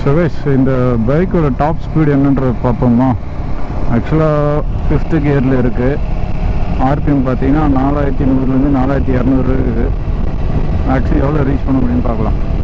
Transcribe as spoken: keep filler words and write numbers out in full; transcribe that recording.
So guys இந்த பைக்கோட top speed என்னன்றது பார்ப்போமா. ஆக்சுவலாக ஃபிஃப்த்து கியரில் இருக்குது. ஆர்பிஎம் பார்த்தீங்கன்னா நாலாயிரத்தி நூறுலேருந்து நாலாயிரத்தி இரநூறு இருக்குது. மேக்ஸி எவ்வளோ ரீச் பண்ண முடியும்னு பார்க்கலாம்.